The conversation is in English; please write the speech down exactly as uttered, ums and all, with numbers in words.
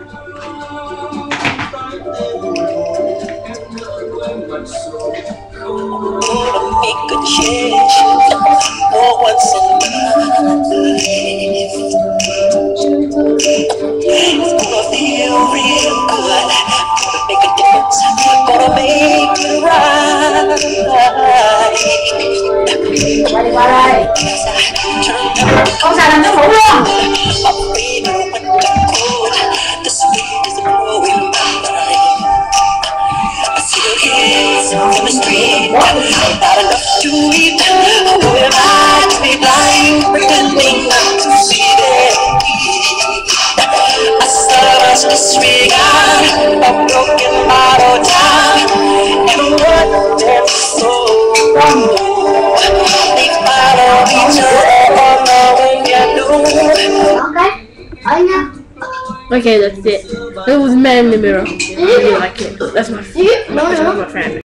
Make a change for once in my life. It's gonna feel real good. Gonna make a difference. Gonna make it right. Con xài làm cho khổ luôn. The sweet is growing mine. I see the kids in the street, not enough to eat. Who am I to be blind, pretending not to see them? I saw us disregard a broken bottle down, and what they're so they follow each other all the way you know. Okay. Ở nha. Okay, that's it. It was Man in the Mirror. I really like it. That's my favorite. No, no. That's my friend.